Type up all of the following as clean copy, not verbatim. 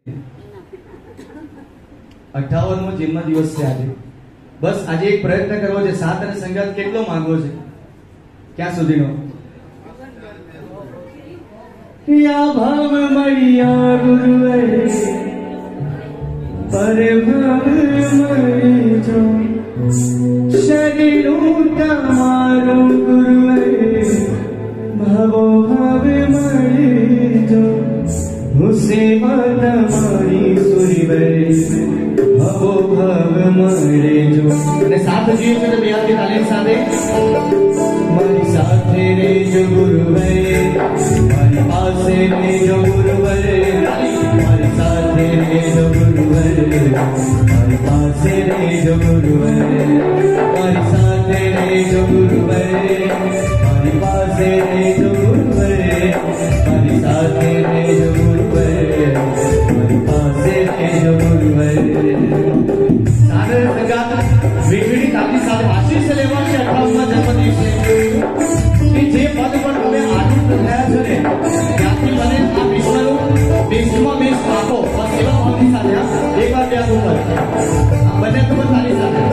58મો જન્મ દિવસ છે આજે. બસ આજે એક પ્રયત્ન કરવો છે. સાથ અને સંગાત કેટલો માંગવો છે? ક્યાં સુધીનો? યા ભાવ મળ્યા ગુરુવે પર ભાવ મળી જો શરીરું તમારું ગુરુવે ભાવો ભાવ મળી જો મુસીબત મારી સુરીવે ભાવો ભાવ મળે જો. અને સાથ જોઈએ છે તો બે હાથની તાલીમ સાથે મારી સાથે રેજો ગુરુવે મારી પાસે રેજો ગુરુવે મારી સાથે રેજો ગુરુવે મારી પાસે રેજો ગુરુવે મારી સાથે રેજો ગુરુવે મારી પાસે રેજો ગુરુવે મારી સાથે રેજો ગુરુવે મારી પાસે રેજો ગુરુવે. સારે સંગાત વીજળી તાપી સાથે આશીષ લેવા છે 58મા જન્મદિવસે કે જે પદ પર તમે આનંદ થયા છો ને ત્યાંથી મને આ વિશ્વનું બેસ્ટમાં બેસ્ટ આપો. સેવા ભાવની સાથે એકવાર બે હાથ ઉપર બંને તો તાલી સાથે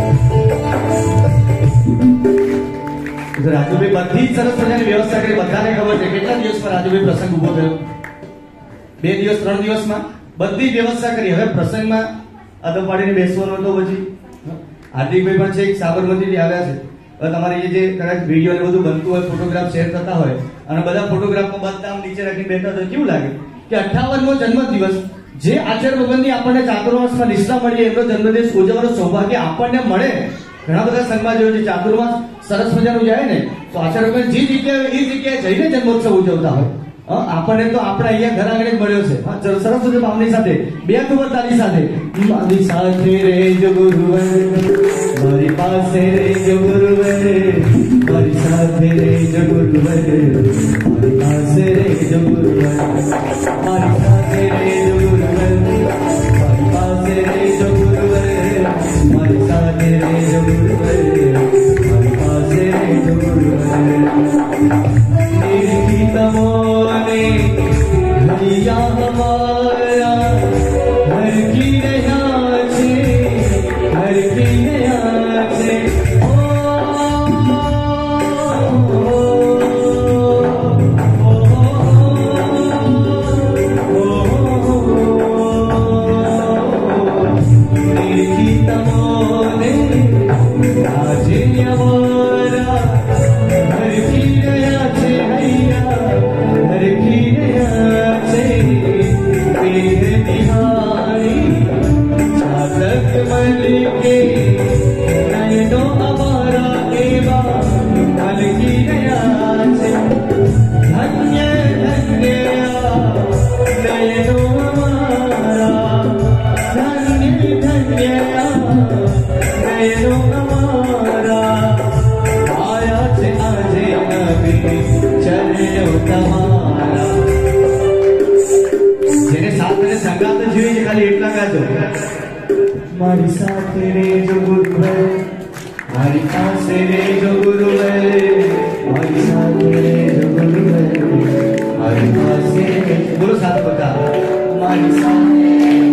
રાજુભાઈ બધી જ સરસ મજાની વ્યવસ્થા કરી. બધાને ખબર છે કેટલા દિવસ પર રાજુભાઈ પ્રસંગ ઉભો થયો? 2 દિવસ 3 દિવસમાં બધી વ્યવસ્થા કરી. હવે પ્રસંગમાં અદબ પાડીને બેસવાનો હતો. પછી હાર્દિકભાઈ પણ છે, એક સાબરમતીથી આવ્યા છે. હવે તમારે એ જે કદાચ વિડીયો ને બધું બનતું હોય, ફોટોગ્રાફ શેર થતા હોય અને બધા ફોટોગ્રાફમાં બધા નીચે રાખીને બેઠા તો કેવું લાગે કે 58મો જન્મદિવસ જે આચાર્ય ભગવાનની આપણને ચાતુર્માસમાં નિષ્ઠા મળી એમનો જન્મદિવસ ઉજવવાનું સૌભાગ્ય આપણને મળે. ઘણા બધા સંઘમાં જોયું છે ચાતુર્માસ સરસ મજાનું જાય ને તો આચાર્ય ભગવાન જે જગ્યાએ એ જગ્યાએ જઈને જન્મોત્સવ ઉજવતા હોય. આપણને તો આપણે અહીંયા ઘર આગળ જ મળ્યો છે. સરસ્વતી ભાવની સાથે બે હાથ ઉપર તાલી સાથે મારી સાથે રેજો ગુરુવે મારી પાસે રેજો ગુરુવે મારી સાથે રેજો ગુરુવે મારી પાસે રેજો ગુરુવે મારી સાથે રેજો ગુરુવે મારી પાસે રેજો ગુરુવે મારી સાથે રેજો ગુરુવે મારી પાસે રેજો ગુરુવે. भैया हमारा हर की रहा छे हर की रहा छे की तमोने राजे हमारा हर की रहा छे भैया हर की रहा छे बिहारी चातक मन के नयनो हमारा एवा हर की रहा छे धन्य धन्य नयनो हमारा धन्य धन्य नयनो हमारा आया छे આજે નબી ચરણો તમારા. જેને સાથ અને સંગાત જોઈએ છે ખાલી એટલા ગાજો મારી સાથે રેજો ગુરુવે મારી પાસે રેજો ગુરુવે મારી સાથે રેજો ગુરુવે મારી પાસે બોલો સાથ બધા મારી સાથે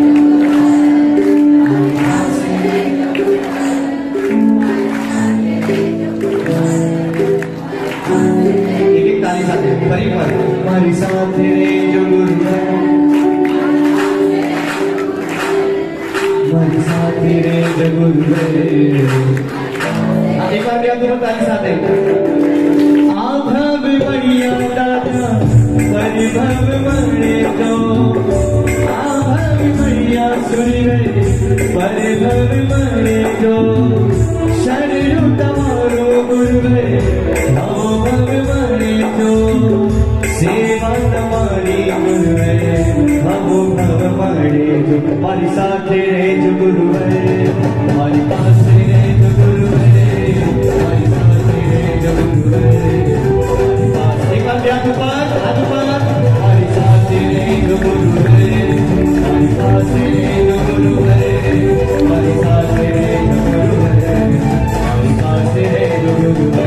મારી સાથે રેજો ગુરુવે મારી સાથે રેજો ગુરુવે. એક વાર બે હાથ તારી સાથે આ ભવ મળ્યા દાદા પરિભવ મળે તો આ ભવ મળ્યા સુરીવે પરિભવ મળે તો શરીરું તમારું ગુરુવે ભાવો ભવ મળે તો સેવા તમારી ગુરુવે ભાવો ભવ મળે જો. મારી સાથે રેજો ગુરુવે મારી પાસે રેજો ગુરુવે મારી સાથે રેજો ગુરુવે મારી પાસે હાથ ઉપર મારી સાથે રેજો ગુરુવે મારી પાસે રેજો ગુરુવે મારી સાથે રેજો ગુરુવે મારી પાસે રેજો ગુરુવે.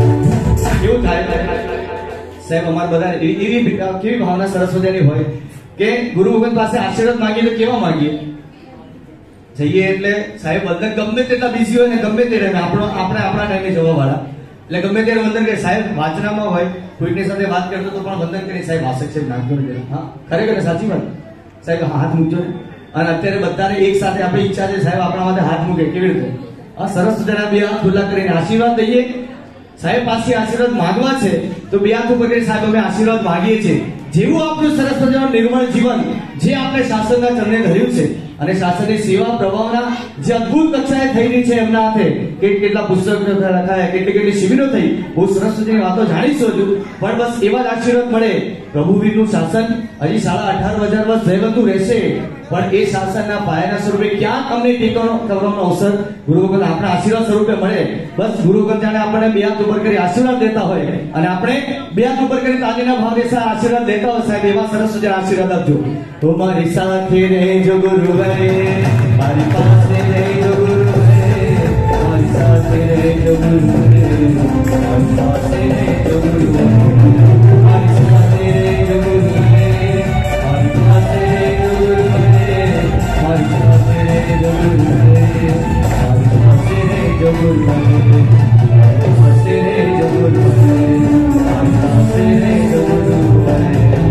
કેવું થાય સાહેબ અમાર બધા એવી કેવી ભાવના સરસ મજાની હોય કે ગુરુ ભગત પાસે આશીર્વાદ માંગીએ તો કેવા માંગીએ? જઈએ એટલે સાહેબ વંદન ગમે તેટલા બિઝી હોય ને ગમે તે રહે આપણા ટાઈમે જવા વાળા એટલે ગમે ત્યારે વંદન કરે. સાહેબ વાંચનામાં હોય કોઈકની સાથે વાત કરતો તો પણ વંદન કરી, સાહેબ વાસક સાહેબ નાખજો ને. હા ખરેખર સાચી વાત, સાહેબ હાથ મૂકજો ને. અને અત્યારે બધાને એક સાથે આપણી ઈચ્છા છે સાહેબ આપણા માટે હાથ મૂકે. કેવી રીતે? આ સરસ જણા બે હાથ ખુલ્લા કરીને આશીર્વાદ દઈએ. સાહેબ પાસે આશીર્વાદ માંગવા છે તો બે હાથ ઉપર કરીને સાહેબ અમે આશીર્વાદ માંગીએ છીએ. જેવું આપણું સરસ મજાનું નિર્મળ જીવન જે આપણે શાસનના ચરણે ધર્યું છે અને શાસનની સેવા પ્રભાવના જે અદ્ભુત કક્ષાએ થઈ રહી છે એમના હાથે, કેટલા પુસ્તકો લખાયા, કેટલી શિબિરો થઈ, બહુ સરસ મજાની વાતો જાણીશું હજુ. પણ બસ એવા જ આશીર્વાદ મળે. પ્રભુવીરનું શાસન હજી 18,500 વર્ષ જયવંતું રહેશે, પણ એ શાસનના પાયાના સ્વરૂપે ક્યાંક અમને ટેકો કરવાનો અવસર ગુરુ ભગત આપણા આશીર્વાદ સ્વરૂપે મળે. બસ ગુરુ ભગત જાણે આપણને બે હાથ ઉપર કરી આશીર્વાદ દેતા હોય અને આપણે બે હાથ ઉપર કરી તાલીના ભાવે આશીર્વાદ દેતા હોય. સાહેબ એવા સરસ મજાના આશીર્વાદ આપજો. તો મારી સાથે રહેજો ગુરુવરે, મારી પાસે રહેજો ગુરુવરે, મારી સાથે રહેજો ગુરુવરે, મારી પાસે રહેજો ગુરુવરે, મારી સાથે રહેજો ગુરુવરે, મારી પાસે રહેજો ગુરુવરે, મારી સાથે રહેજો ગુરુવરે, મારી પાસે રહેજો ગુરુવરે, મારી પાસે રહેજો ગુરુવરે, મારી પાસે રહેજો ગુરુવરે.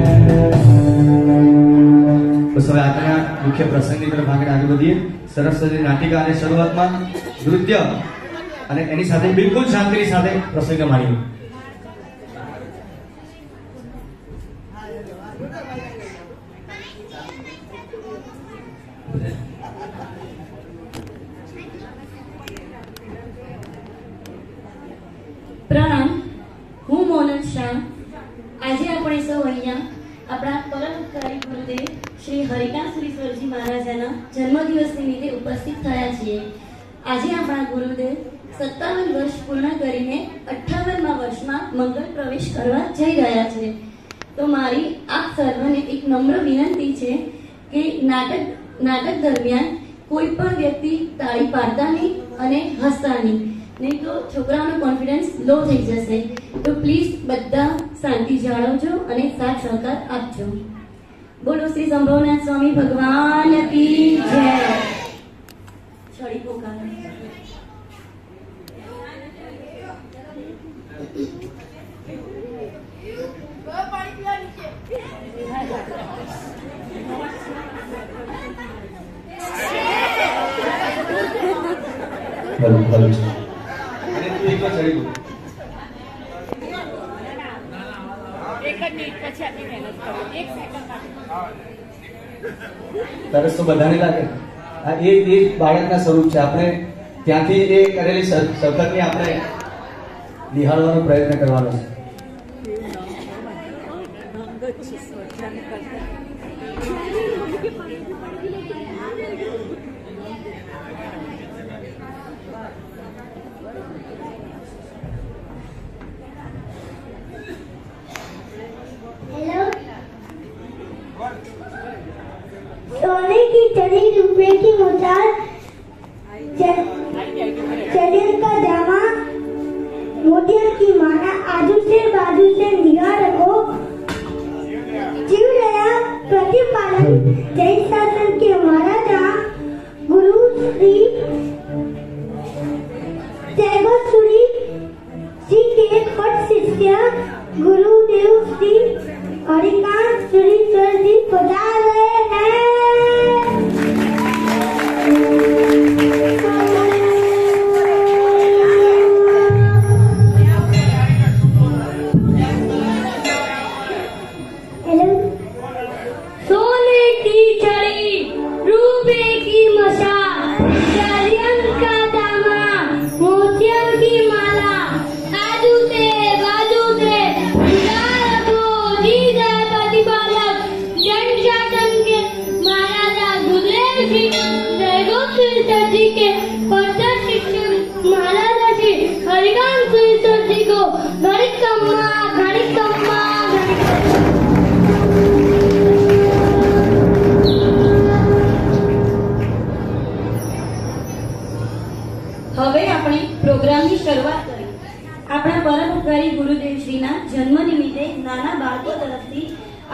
બસ હવે આજના મુખ્ય પ્રસંગની તરફ આગળ વધીએ. સરસ નાટિકા અને શરૂઆતમાં નૃત્ય અને એની સાથે બિલકુલ શાંતિની સાથે પ્રસંગ માણીએ. પ્રણામ, હું મોનલ શાહ. આજે આપણે સૌ અહીંયા આપણા પરોપકારી ગુરુદેવ શ્રી હરિકાંત સુરીશ્વરજી મહારાજાના જન્મદિવસ નિમિત્તે ઉપસ્થિત થયા છીએ. આજે આપણા ગુરુદેવ 57 વર્ષ પૂર્ણ કરીને 58મા વર્ષમાં મંગળ પ્રવેશ કરવા જઈ રહ્યા છે. તો મારી આપ સર્વને એક નમ્ર વિનંતી છે કે નાટક દરમિયાન કોઈ પણ વ્યક્તિ તાળી પાડતા નહીં અને હસતા નહીં તો છોકરાઓનો કોન્ફિડન્સ લો થઈ જશે. તો પ્લીઝ બધા શાંતિ જાળવજો અને સાથ સહકાર આપજો. બોલો શ્રી સંભવનાથ સ્વામી ભગવાન કી જય. છડી પોકાર તરસ તો બધાને લાગે. આ એ બાળકના સ્વરૂપ છે. આપણે ત્યાંથી એ કરેલી સખતની આપણે નિહાળવાનો પ્રયત્ન કરવાનો છે. सोने की चढ़ी रुपए की मुचार चढ़ियर का जामा मोतिया की माला आजू से बाजू से निगाह रखो. जीव दया प्रतिपालन जय शासन के महाराजा गुरु श्री जयगोश्री जी के खट शिष्य गुरुदेव श्री हरिकांत सुरीश्वर जी पधार रहे हैं. सोने की छड़ी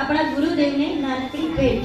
આપણા ગુરુદેવને નાનકડી ભેટ.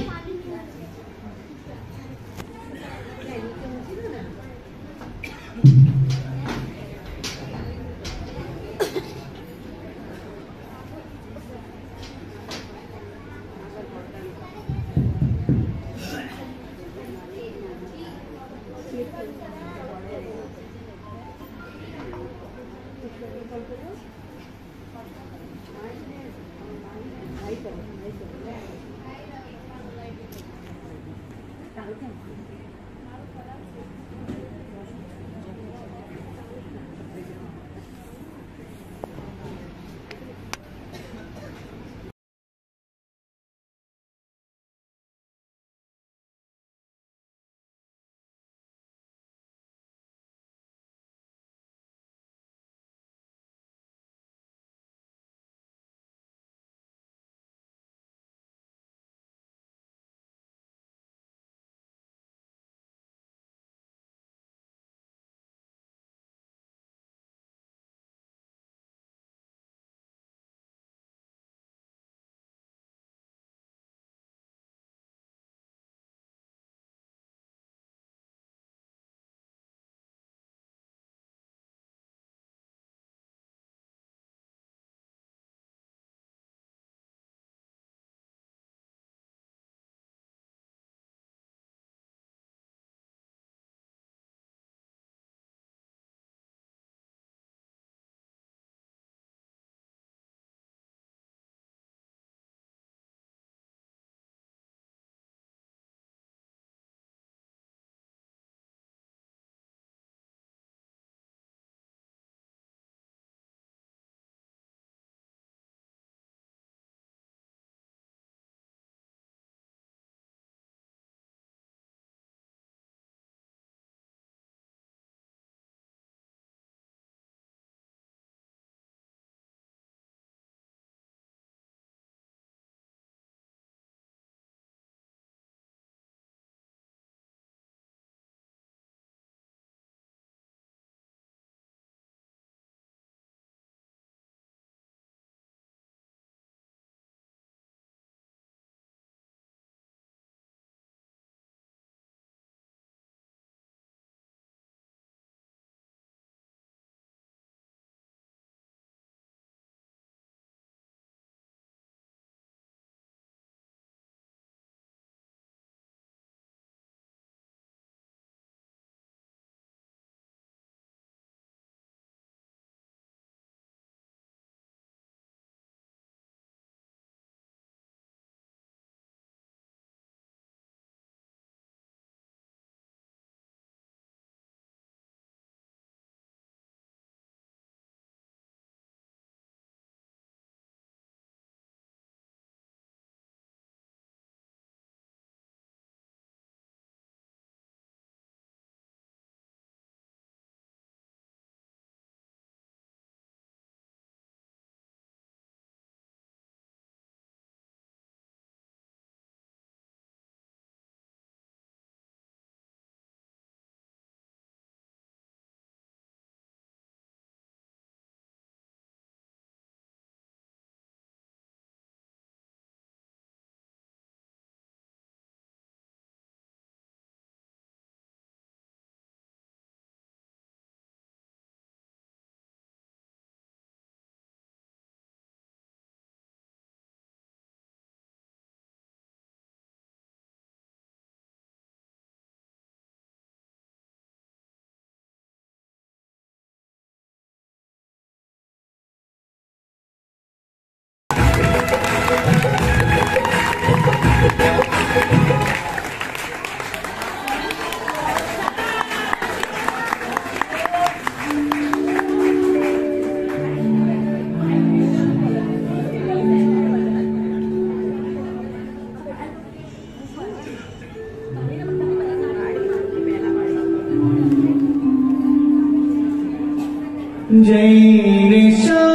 जैन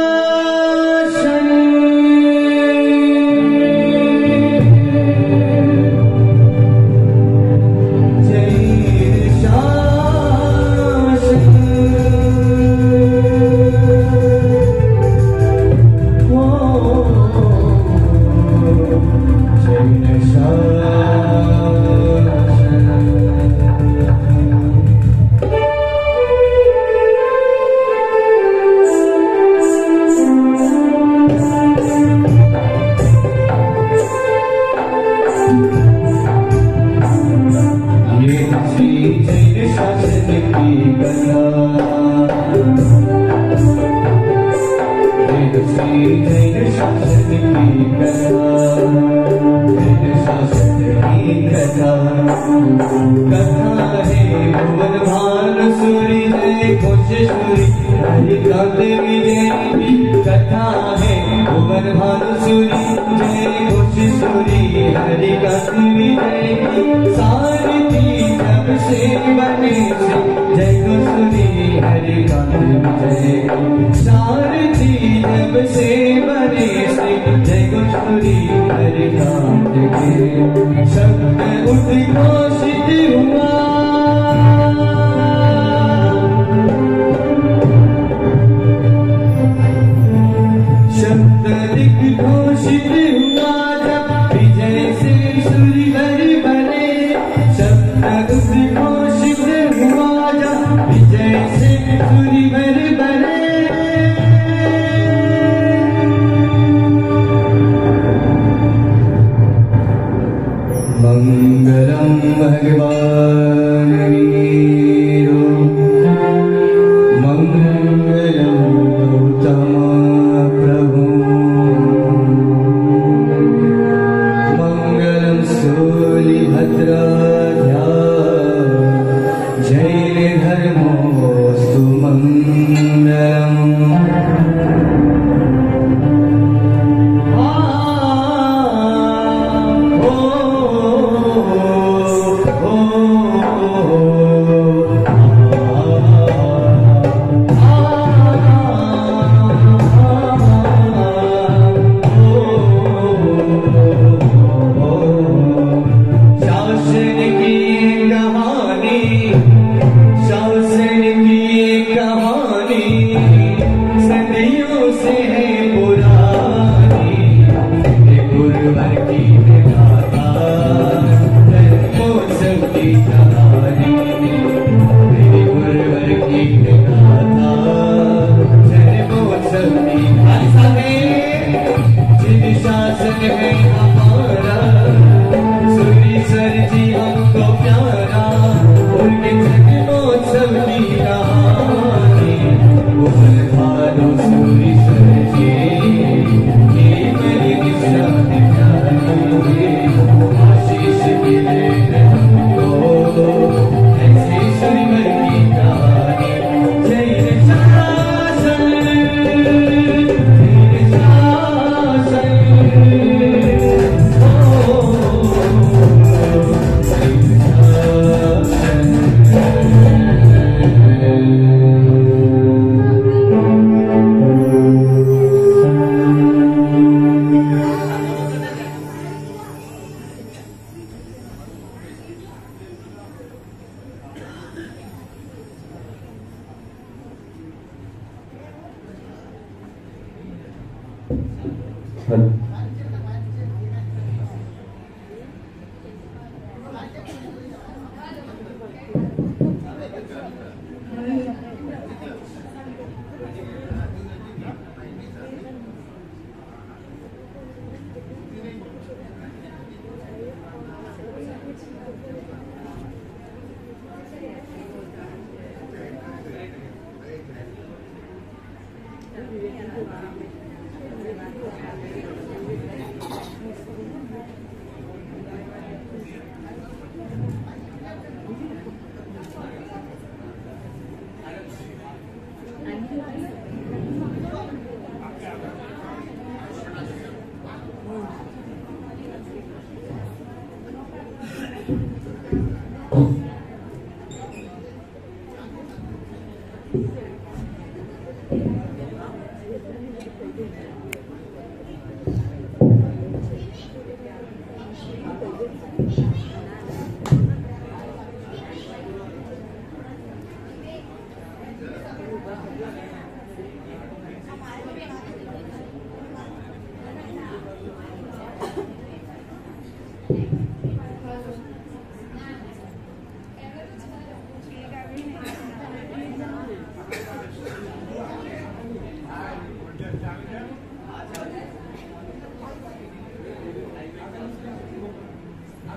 शासन जैन शासन हो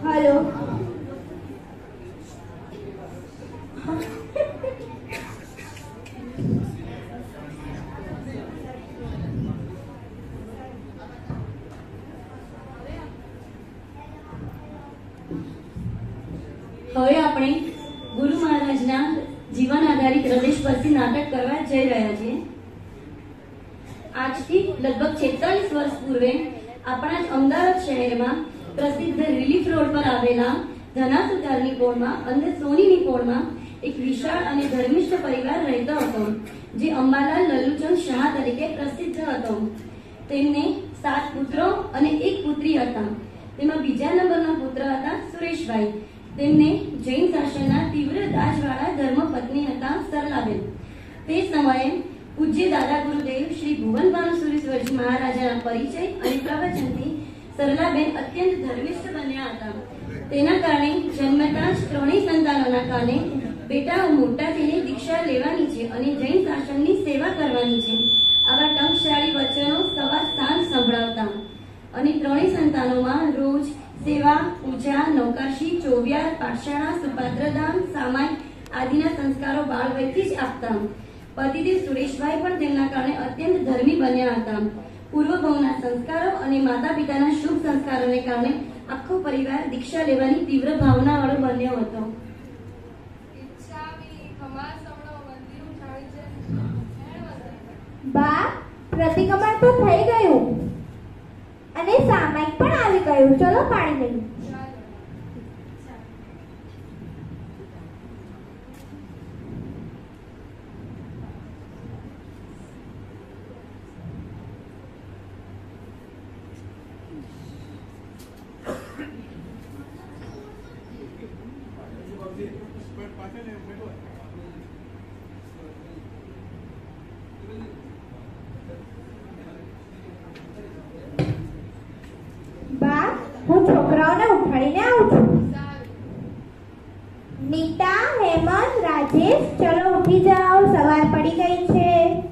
हेलो હવે આપણે ગુરુ મહારાજના જીવન આધારિત હૃદયસ્પર્શી નાટક કરવા જઈ રહ્યા છીએ. આજથી લગભગ 46 વર્ષ પૂર્વે આપણા જ અમદાવાદ શહેરમાં પ્રસિદ્ધ રિલીફ રોડ પર આવેલા ધનાસુતારની પોળમાં અંદર સોનીની પોળમાં એક વિશાળ અને ધર્મિષ્ઠ પરિવાર રહેતો હતો, જે અંબાલાલ લલ્લુચંદ શાહ તરીકે પ્રસિદ્ધ હતો. તેમને 7 પુત્રો અને 1 પુત્રી હતા. તેમાં બીજા નંબરના પુત્ર હતા સુરેશભાઈ. તેમને જૈન શાસનના તીવ્ર દાજવાળા ધર્મપત્ની હતા સરલાબેન. તે સમયે પૂજ્ય દાદા ગુરુદેવ શ્રી ભુવન ભાનુસુરીશ્વરજી મહારાજાના પરિચય અને પ્રવચનથી સરલાબેન અત્યંત ધર્મિષ્ઠ બન્યા હતા. તેના કારણે જન્મતા જ ત્રણેય સંતાનોના કાને બેટાઓ મોટા થઈને દીક્ષા લેવાની છે અને જૈન શાસનની સેવા કરવાની છે, આવા ટંકશાળી વચનો સવાર સાંજ સંભળાવતા. અને ત્રણેય સંતાનોમાં રોજ સેવા, પૂજા, નૌકાશી, ચોવિયાર, પાઠશાળા, સુપાત્રદાન, સામાય આદિના સંસ્કારો બાળ વયથી જ આપતા. પતિદેવ સુરેશભાઈ પણ તેમના કારણે અત્યંત ધર્મી બન્યા હતા. પૂર્વભાવના સંસ્કારો અને માતા પિતાના શુભ સંસ્કારોને કારણે આખો પરિવાર દીક્ષા લેવાની તીવ્ર ભાવના વાળો બન્યો હતો. બા, પ્રતિક્રમણ તો થઈ ગયું અને સામાયિક પણ આવી ગયું. ચલો પાણી લઈએ. બા, હું છોકરાઓને ઉઠાડીને આવું છું. નીતા, હેમંત, રાજેશ, ચલો ઉઠી જાઓ, સવાર પડી ગઈ છે.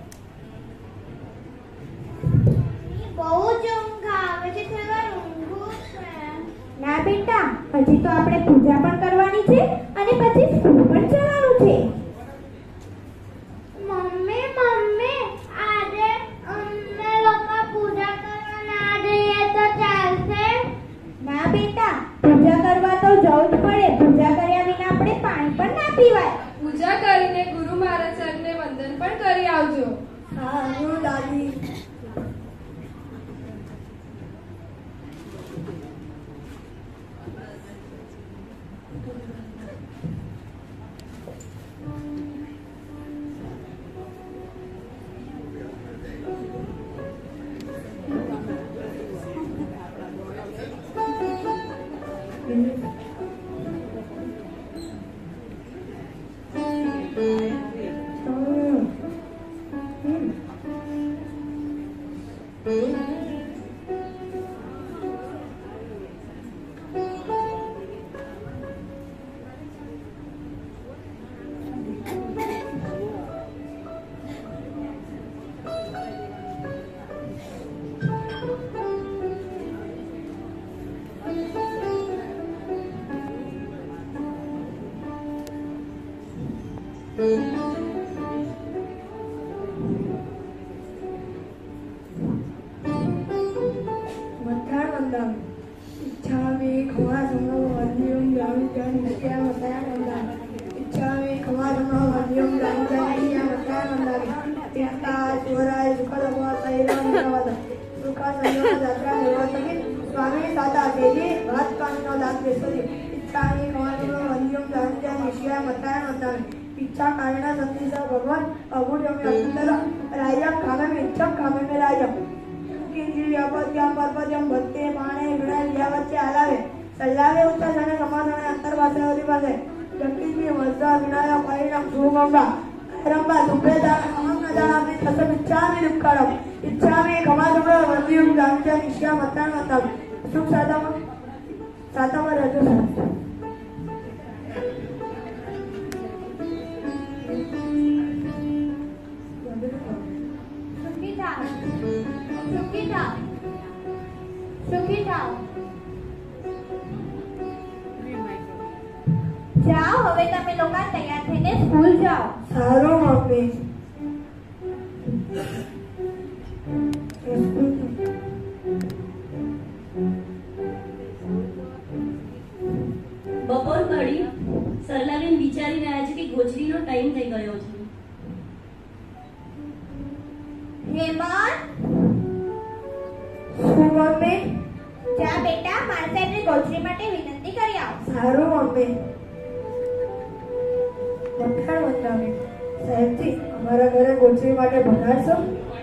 બહુ જ ઊંઘ આવે છે, થોડી વાર ઊંઘું છે. ના બેટા, હજી તો આપણે પૂજા પણ કરવાની છે અને પછી સ્કૂલ પણ જવાનું છે. મમ્મી મમ્મી, આજે અમે લોકો પૂજા કરવા ના જઈએ તો ચાલશે? ના બેટા, પૂજા કરવા તો જવું જ પડે. પૂજા કર્યા વિના આપણે પાણી પણ ના પીવાય. પૂજા કરીને ગુરુ મહારાજ સાહેબને વંદન પણ કરી આવજો. હા, હું દાદી. इच्छा कारणा संदेशा भगवान अगुण्यम सुंदर रायम कामे में इच्छा कामे में रायम किंजी यावत्याम पर्वत्यम भक्ते माने विनाय यावत्य आलावे सल्लावे उत्तर जाने समाधाने अंतर वासे अधिवासे जगदीश वज्र विनाय परिणाम सुगंगा रंबा दुप्रेदा अहम जाना में तसम इच्छा में दुक्कड़म इच्छा में कमादम वंदियम गांजा निश्या मतान मतम सुख सातम रजो જાઓ હવે તમે લોકો તૈયાર થઈને સ્કૂલ જાઓ. સારું મમ્મી. બપોર પડી સરલાબેન વિચારી રહ્યા છે કે ગોચરીનો ટાઈમ થઈ ગયો છે. હેમંત, શું મમ્મી? જા બેટા મારા સાહેબને ગોચરી માટે વિનંતી કરી આવ. સારું મમ્મી. વખાણ વંદાવી. સાહેબજી, અમારા ઘરે ગોચરી માટે ભણાવશો?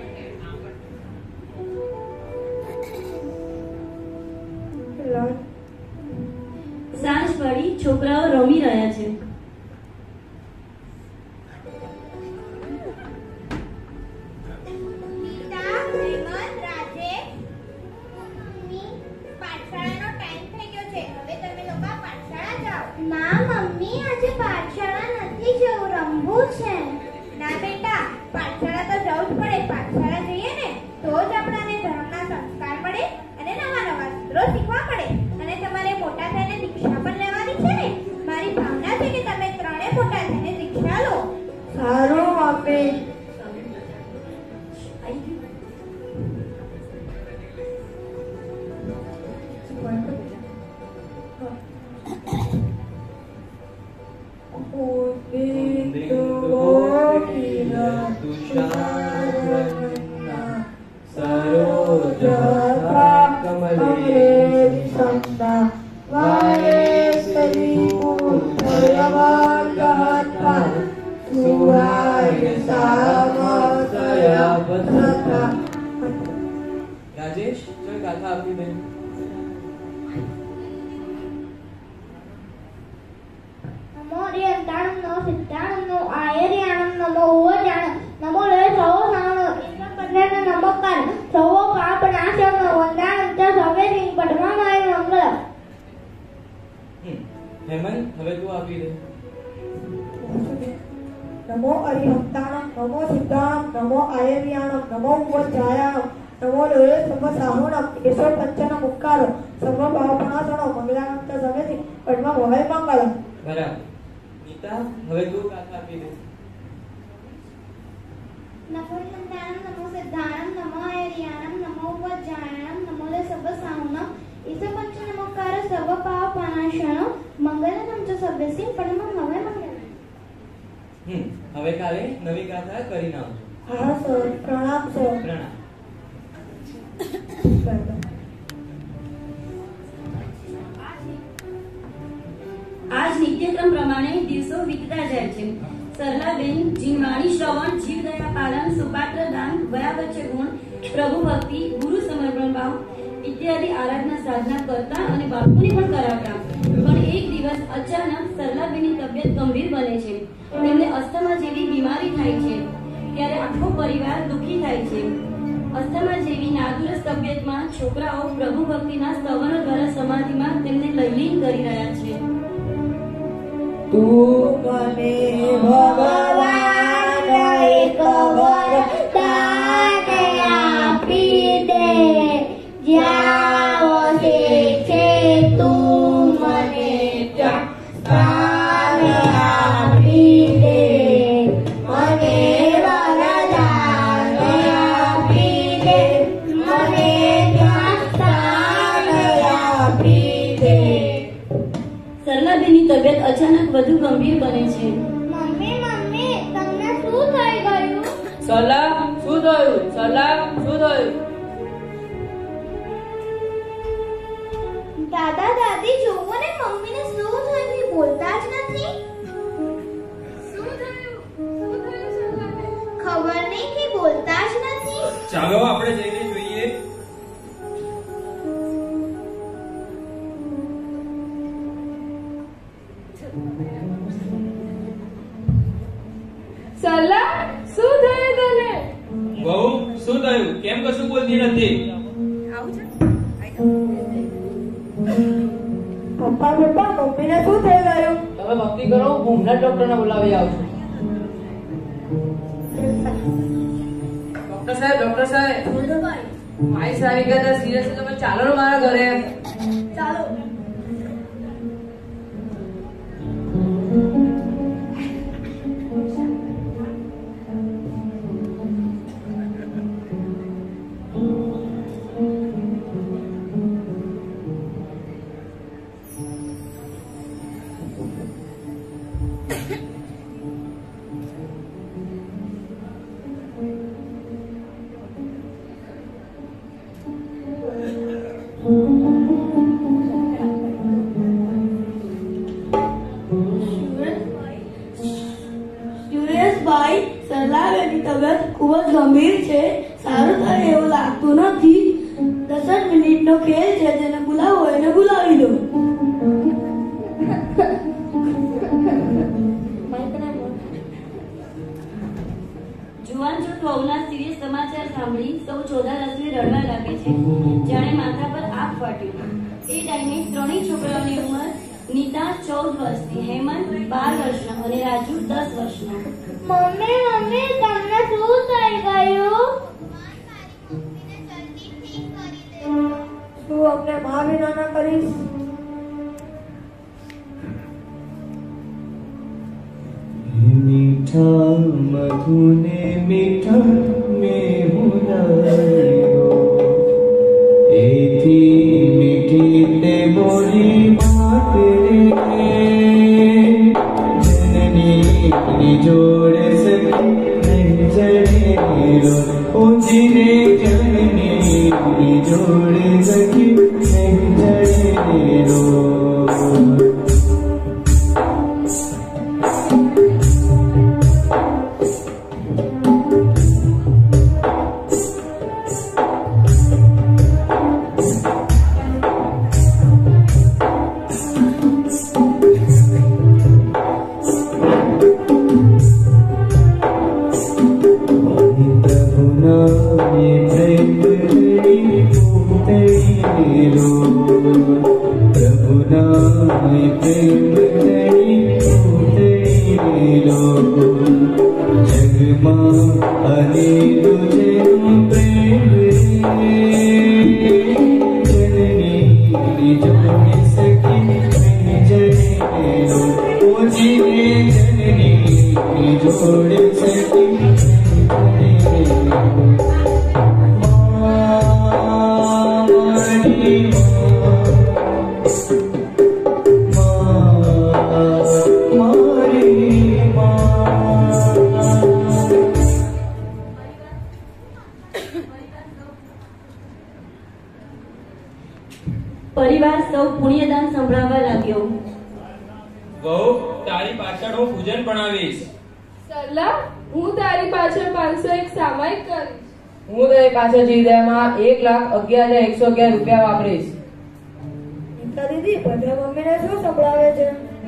સાંજ પડી છોકરાઓ રમી રહ્યા છે. પિતા, હેમંત, રાજેશ, પાઠશાળાનો ટાઈમ થઈ ગયો છે. હવે તમે લોકો પાઠશાળા જાઓ. ના મમ્મી, આજે પાઠશાળા નથી જવું, રમવું છે. ના બેટા, પાઠશાળા તો જવું જ પડે. પાઠશાળા જઈએ ને તો જ આપણને ધર્મના સંસ્કાર મળે અને નવા નવા સૂત્રો શીખવા મળે. અને તમારે મોટા થઈને દીક્ષા પણ લેવાની છે ને. મારી ભાવના છે કે તમે ત્રણે મોટા થઈને દીક્ષા લો. સારું મમ્મી. રાજેશ, ચલ ગાથા આપી દે. નમો હરિયંતાણમ નમો સિદ્ધાણમ નમો આયર્યાણમ નમો ઉવજાણમ નમો લય સવો સાણો ઇન્દ્રપદ્રન નમોકાર સવો પાપનાશમ વંદાણમ ચ સવે સિંહ પદ્મામય મંગલમ. હેમંત, હવે તું આપી દે. નમો અરિહંતાણમ નમો સિદ્ધાણમ નમો આયર્યાણમ નમો ઉપજાયાણમ નમો લોય સમ સાહુણમ એસો પંચન મુક્કારો સમ ભાવપણાસણો મંગલાણમ ચ સમેતિ પદ્મા ભવાય મંગલમ. બરાબર. નીતા, હવે તું ગાથા આપી દે. નમો હરિયંતાણમ નમો સિદ્ધાણમ નમો આયર્યાણમ નમો ઉપજાયાણમ નમો લય સવ સાહુણમ ઈસો પંચ નમોકાર સર્વ પાપનાશણો મંગલમ ચ સવે સિંહ પદ્મા ભવાય મંગલમ. હવે કાલે નવી ગાથા કરીને આવજો. હા સર, પ્રણામ સર. પ્રણામ. આજ નિત્યક્રમ પ્રમાણે દિવસો વીતતા જાય છે. સરલાબેન જીનવાણી શ્રવણ, જીવદયા પાલન, સુપાત્ર દાન, વયાવચ્ચે ગુણ, પ્રભુ ભક્તિ, ગુરુ સમર્પણ ભાવ ઇત્યાદિ આરાધના સાધના કરતા અને બાળકોને પણ કરાવતા. પણ એક દિવસ અચાનક સરલાબેનની તબિયત ગંભીર બને છે. તેમને અસ્થમા જેવી બીમારી થાય છે. ત્યારે આખો પરિવાર દુઃખી થાય છે. અસ્થમા જેવી નાદુરસ્ત તબિયતમાં છોકરાઓ પ્રભુ ભક્તિના સ્તવનો દ્વારા સમાધિમાં તેમને લયલીન કરી રહ્યા છે. તું મને ભગવાન એક વરદાન આપી દે, જ્યાં વસે છે તું મને સ્થાન આપી દે. મને વરદાન આપી દે, મને સ્થાન આપી દે. સરલાબેનની તબિયત અચાનક વધુ ગંભીર બને છે. મમ્મી મમ્મી તમને શું થઈ ગયું? સરલા, શું થયું? સરલા, શું થયું? દાદા દાદી જોવો ને મમ્મીને શું થયું? બોલતા જ નથી. શું થયું? શું થયું સરલાબેન? ખબર નહીં કે બોલતા જ નથી. ચાલો આપણે જઈને જોઈએ. સરલા, શું થયું તને? વહુ, શું થયું? કેમ કશું બોલતી નથી? પપ્પા પપ્પા મમ્મીને શું થઈ ગયું? તમે ભક્તિ કરો, હું હમણાં ડોક્ટરને બોલાવી આવું છું. ડોક્ટર સાહેબ, મારી સારી ગયા સિરિયસ છે, તમે ચાલો ને મારા ઘરે. ચાલો. સુરેશભાઈ, સરલાબેનની તબિયત ખૂબ જ ગંભીર છે. સારું થાય એવું લાગતું નથી. 10 મિનિટનો ખેલ છે. જેને બોલાવો એને બોલાવી દો. જુવાન જો વહુના સિરિયસ સમાચાર સાંભળી સૌ ચોધા રસને રડવા લાગે છે. જાણે માથા પર આગ ફાટ્યું. એ ટાઈમે ત્રણેય છોકરાઓની ઉંમર નીતા 14 વર્ષની, હેમંત 12 વર્ષનો અને રાજુ 10 વર્ષનો. મમ્મી તમને શું થઈ ગયું? તું અમને મા વિના ના કરીશ? मीठा मधुने मीठा में बुलायो एथी मीठी ते बोली बात रे जननी जोड़ सके नहीं जड़ेरो ओ जिने जननी जोड़ सके नहीं जड़ेरो પરિવાર સૌ પુણ્યદાન સંભળાવવા લાગ્યો. વહુ, તારી પાછળ હું પૂજન ભણાવીશ. સરલા, હું તારી પાછળ 501 સામાયિક કરીશ. હું તારી પાછળ જીવદયામાં 1,11,111 રૂપિયા વાપરીશ. નીતા દીદી, બધા મમ્મીને શું સંભળાવે છે?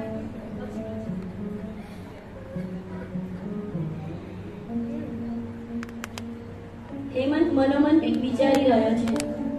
હેમંત મનોમન કંઈક વિચારી રહ્યો છે.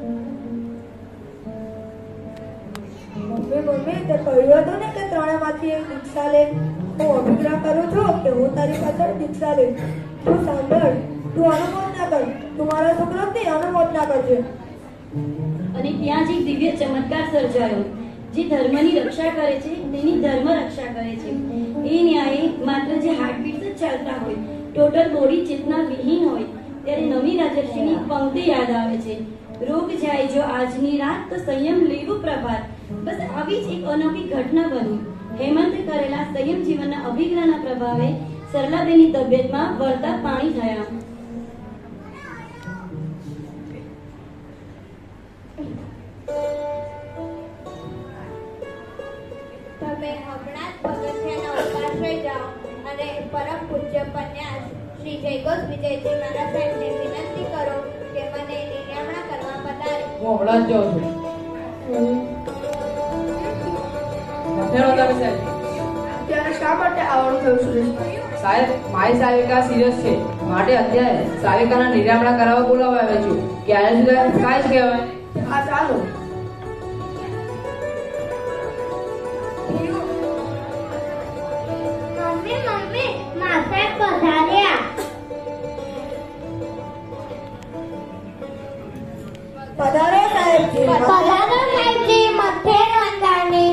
મમ્મી તે કહ્યું હતું ને કે ત્રણેયમાંથી એક દીક્ષા લે. હું અભિપ્રાય કરું છું કે હું તારી પાછળ દીક્ષા લે. તું સાંભળ, તું અનુમોદના કર. તું મારા છોકરાની અનુમોદના કરજે. અને ત્યાં જ એક દિવ્ય ચમત્કાર સર્જાયો. જે ધર્મની રક્ષા કરે છે તેની ધર્મ રક્ષા કરે છે. એ ન્યાય માત્ર જે હાર્ટબીટ જ ચાલતા હોય, ટોટલ બોડી ચેતના વિહીન હોય, ત્યારે નવી રાજર્ષિની પંક્તિ યાદ આવે છે. રોગ જાય જો આજની રાત તો સંયમ લેવું પ્રભાત. બસ આવી જ એક અનોખી ઘટના બની. હેમંતે કરેલા સંયમ જીવનના અભિગ્રહના પ્રભાવે સરલાબેનની તબિયતમાં વળતા પાણી થયા. તમે હમણાં જ પગથિયાના ઉપાશ્રય જાઓ અને પરમ પૂજ્ય પન્યાસ શ્રી જયઘોષ વિજયજી મારા સાહેબને વિનંતી કરો કે મને નિર્યામણા કરવા પધારે. હું હમણાં જ જાઉં છું. અત્યારે શા માટે આવવાનું થયું સુરેશભાઈ? સાહેબ, મારી સાવિકા સિરિયસ છે, માટે અત્યારે સાવિકાના નિર્યામણા કરાવવા બોલાવવા આવ્યો છું. ક્યારે સુધી કાંઈ જ કહેવાય. હા, ચાલો. મમ્મી માથે પધાર્યા. પધારો સાહેબજી. પધારો સાહેબજી, મથે વંદાની.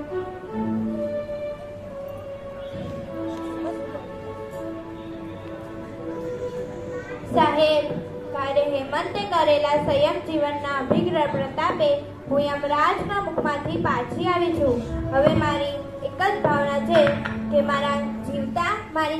સાહેબ, કાલે હેમંતે કરેલા સંયમ જીવનના અભિગ્રહ પ્રતાપે હું યમરાજના મુખમાંથી પાછી આવી છું. હવે મારી એક જ ભાવના છે કે મારા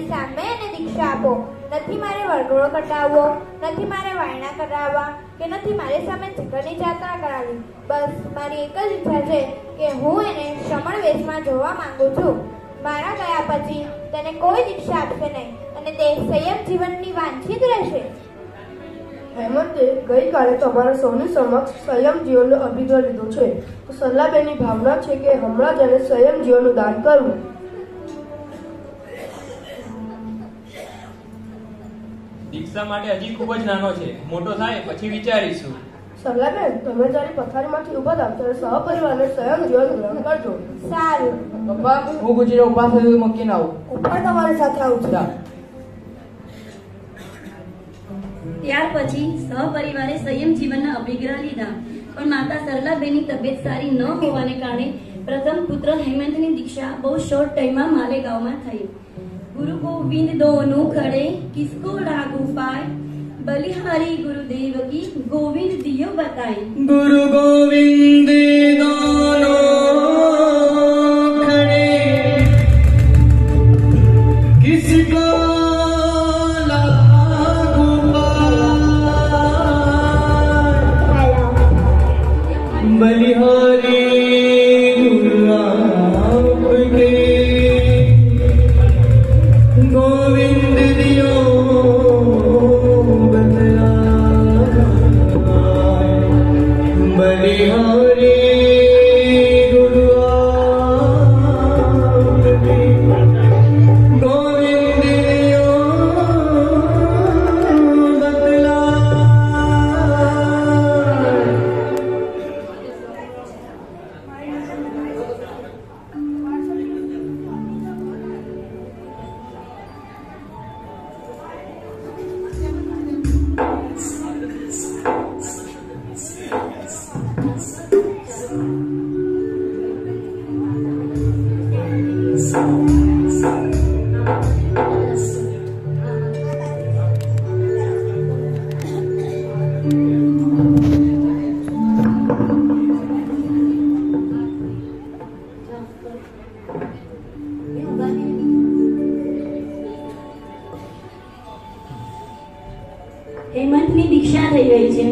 સામે એને દીક્ષા આપો. નથી મારે વરઘોડો કટાવવો, નથી મારે વાયણા કરાવવા કે નથી મારી સામે ચક્કરની જાત્રા કરાવવી. બસ મારી એક જ ઈચ્છા છે કે હું એને શ્રમણ વેશમાં જોવા માંગુ છું. મારા ગયા પછી તેને કોઈ દીક્ષા આપશે નહીં અને તે સંયમ જીવનની વાંછિત રહેશે. હેમંતે ગઈકાલે તમારા સૌની સમક્ષ સંયમ જીવનનો અભિગમ લીધો છે. તો સલ્લાબેનની ભાવના છે કે હમણાં જ એને સંયમ જીવનનું દાન કરવું. દીક્ષા માટે હજી ખૂબ જ નાનો છે, મોટો થાય પછી વિચારીશું. સલ્લાબેન, તમે જ્યારે પથારીમાંથી ઊભા થાવ ત્યારે સહપરિવારને સંયમ જીવન ગ્રહણ કરજો. સારું. પપ્પા, હું ગુજરીને ઉપાસ મૂકીને આવું. ઉપર તમારી સાથે આવું છું. ત્યાર પછી સહપરિવારે સંયમ જીવનના અભિગ્રહ લીધા, પણ માતા સરલાબેનની તબિયત સારી ન હોવાને કારણે પ્રથમ પુત્ર હેમંતની દીક્ષા બહુ શોર્ટ ટાઈમમાં માલેગાંવમાં થઈ. ગુરુ ગોવિંદ દોનો ખડે કિસકો લાગુ પાય, બલિહારી ગુરુદેવ કી ગોવિંદ દિયો बताए. गुरु गोविंद दोनों खड़े किसको लागू पाय, बलिहारी गुरु आपके गोविंद दियो बलिहारी गुरु आपके गोविंद दियो હેમંતની દીક્ષા થઈ ગઈ છે.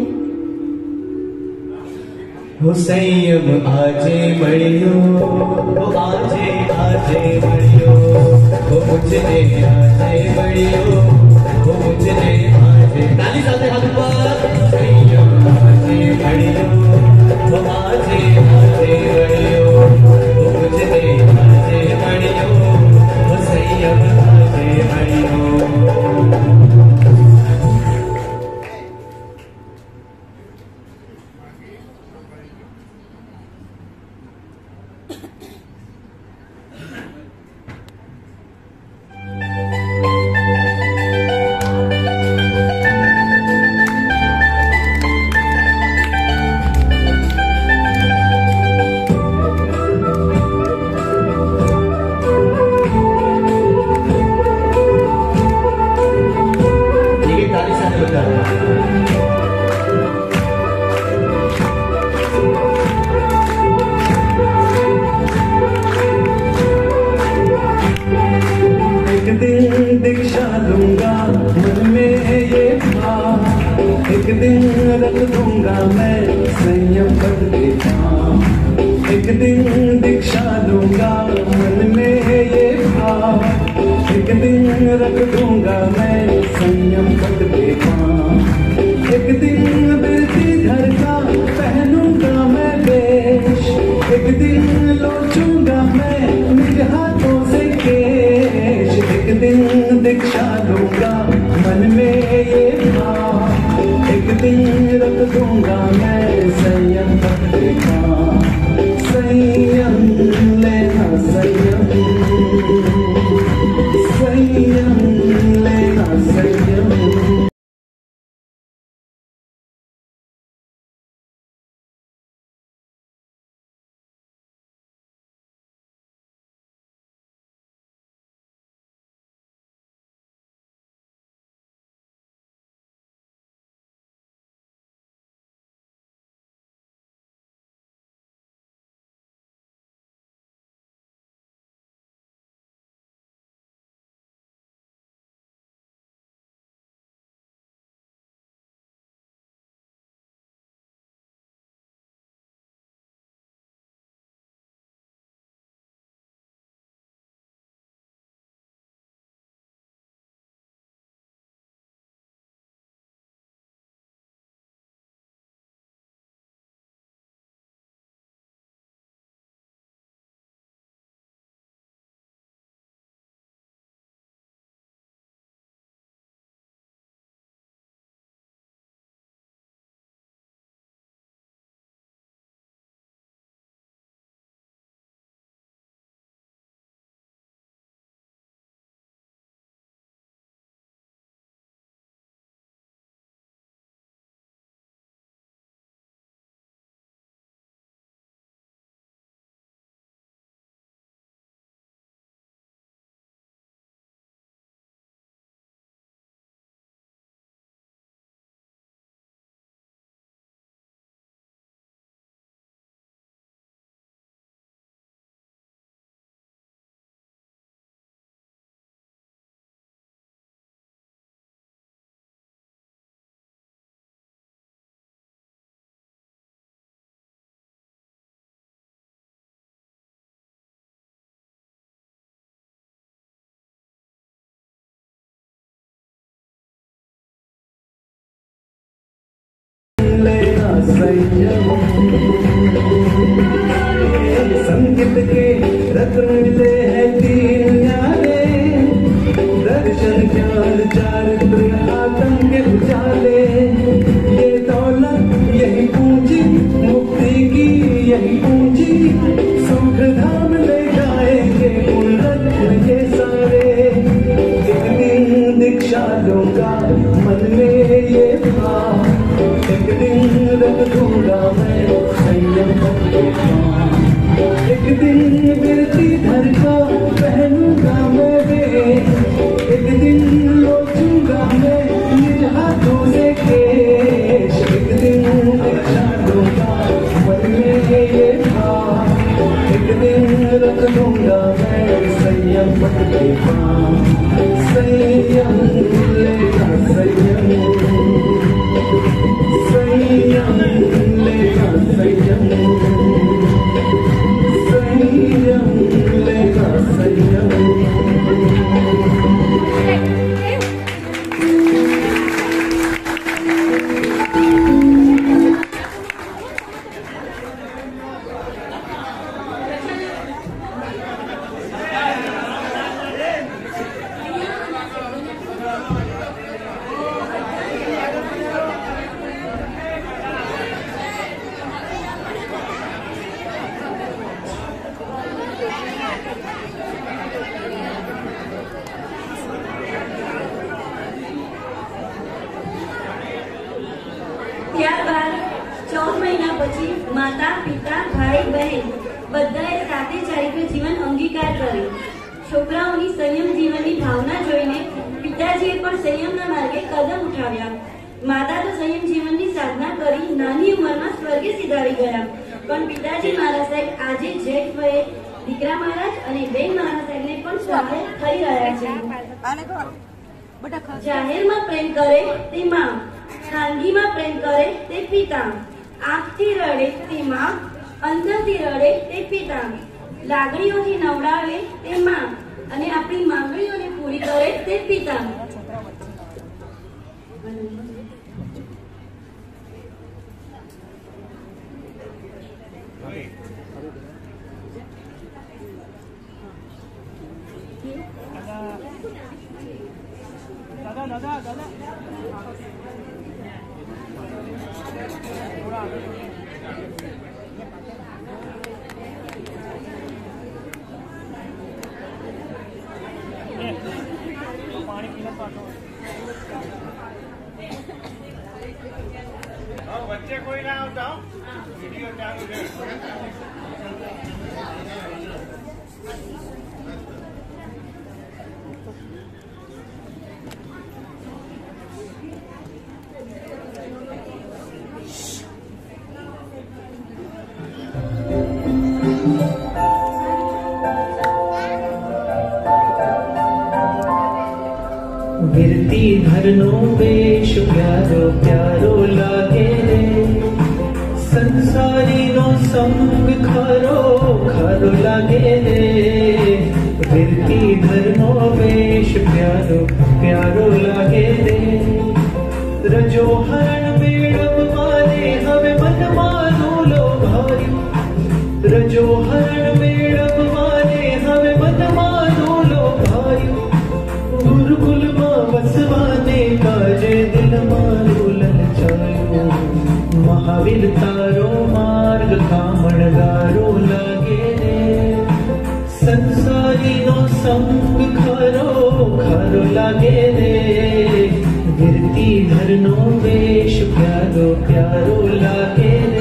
हो संयम आजे मड़ियो, हो आजे आजे मड़ियो, हो मुझे आजे मड़ियो, हो मुझे आजे. ताली साथे हाथ ऊपर. संयम आजे मड़ियो, हो आजे आजे मड़ियो, हो मुझे आजे मड़ियो, हो संयम आजे मड़ियो. दीक्षा लूंगा मन में ये भाव, एक दिन रख दूंगा मैं संयम पद के पाँव. एक दिन दीक्षा लूंगा मन में ये भाव, एक दिन रख दूंगा मैं संयम पद के पाँव. एक दिन बिरती धर का पहनूंगा मैं वेश, एक दिन लोचूंगा मैं निज हाथों से केश. एक दिन दीक्षा लूंगा मन में ये भाव, एक दिन रख दूंगा मैं संयम पद के पाँव. संयम लेना संयम, संयम लेना संयम. मैं संयम पकड़े पाऊं, संयम लेगा संयम, संयम लेगा संयम, संयम लेगा संयम। ત્યારબાદ 14 મહિના પછી માતા પિતા ભાઈ બહેન બધાએ સાથે ચારિત્ર્ય જીવન અંગીકાર કર્યો. છોકરાઓની સંયમ જીવનની ભાવના જોઈને પિતાજીએ પણ સંયમના માર્ગે કદમ ઉઠાવ્યા. માતા તો સંયમ જીવનની સાધના કરી નાની ઉંમરમાં સ્વર્ગે સિધાવી ગયા, પણ પિતાજી મહારાજ સાહેબ આજે જેઠ વયે દીકરા મહારાજ અને બેન મહારાજ સાહેબને પણ સહાયક થઈ રહ્યા છે. જાહેરમાં પ્રેમ કરે તે માં, ખાનગીમાં પ્રેમ કરે તે પિતા. આંખથી રડે તે માં, અંદરથી રડે તે પિતા. લાગણીઓથી નવડાવે તે માં અને આપણી માંગણીઓને પૂરી કરે તે પિતા. बच्चे कोई ना होता वीडियो चालू है। गिरती धरनो वेश प्यारो प्यारो लागे रे, संसारी नो संग खारो खारो लागे रे। गिरती धरनो वेश प्यारो प्यारो लागे रे, रजो हरण मेड़म माने हमें मन मानो लो भाई। रजो हरण मेड़म माने हमें मन मानो लो भाई। गुरुकुल बसवाने काजे दिल मारो ललचायो, महावीर तारो मार्ग कामणगारो लागे रे। संसारी नो संग खारो खारो लागे रे, गिरती धरनो वेश प्यारो प्यारो लागे रे।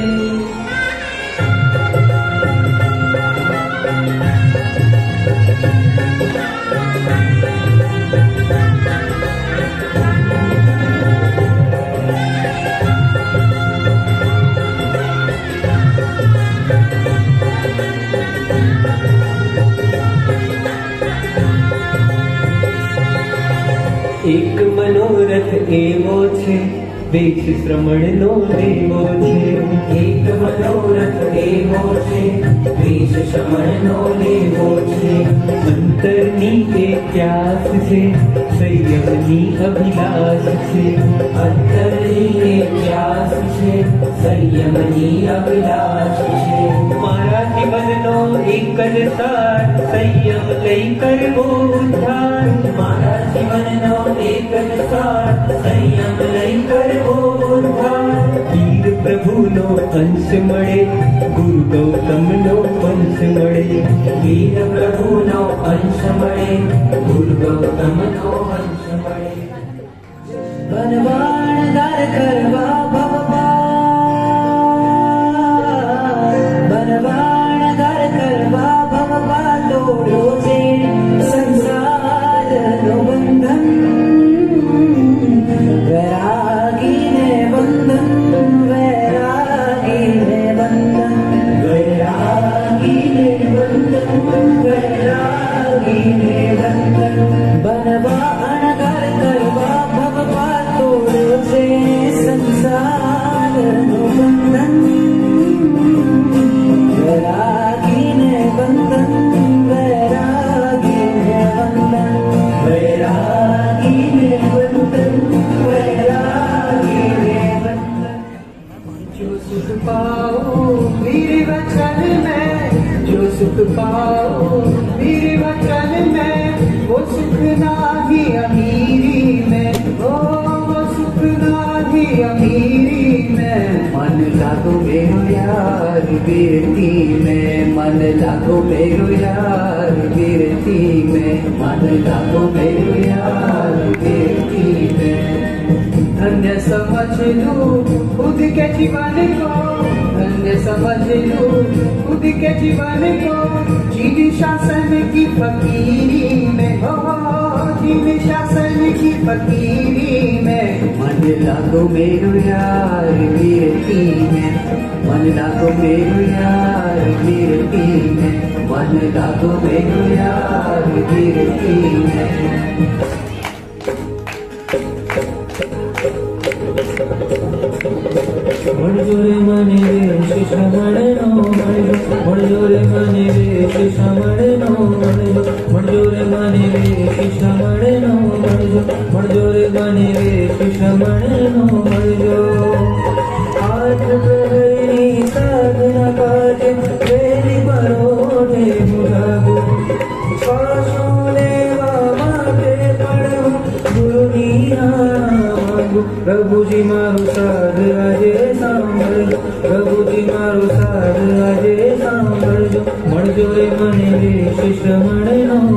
एक मनोरथ एवो छे, वेश श्रमण नो देवो छे। एक मनोरथ एवो छे, वेश श्रमण नो देवो छे। अंतरनी के प्यास छे, संयमनी अभिलाष छे। अंतरनी के प्यास छे, संयमनी अभिलाष छे। मारा जीवननो एक ज सार, संयम लई करवो उद्धार। मारा जीवननो एक ज सार, संयम लई करवो उद्धार। वीर प्रभुनो अंश मळे, गुरु गौतमनो वंश मळे। वीर प्रभुनो अंश मळे, गुरु गौतमनो वंश मळे। बनवाण दार करवा भगवान, बनवाण दार करवा भगवान। तोड़ो छे संसार नो बंधन, वैरागी ने बंधन, वैरागी ने बंधन, वैरागी ने बंधन, वैरागी सुख नाही अमीरी में, ओ वो सुख नाही अमीरी में। मन लागो मेरो यार गिरती में, मन लागो मेरो यार गिरती में, मन लागो मेरो यार गिरती में। धन्य समझ लूं खुद के जीवन को, धन्य समझ लूं खुद के जीवन को। जीव शासन की फकीरी में, हो जीव शासन की फकीरी में। मन लागो मेरो यार गिरती में, मन लागो मेरो यार गिरती में, मन लागो मेरो यार गिरती में। मणजोरे मने रे श्रमणे नो मणजो, मणजोरे मने रे श्रमणे नो मणजो, मणजोरे मने रे श्रमणे नो मणजो, मणजोरे मने रे श्रमणे नो मणजो। आज प्रहरी साधना काजे वेली बरोडे मुरागो, पाशो लेवा माटे पड़ो गुरु नीना मांगो। प्रभु जी मारो साध આજે સાંભળજો, પ્રભુજી મારો સાથ આજે સાંભળજો। મળજો રે મને રે શિષ્ય મળે નો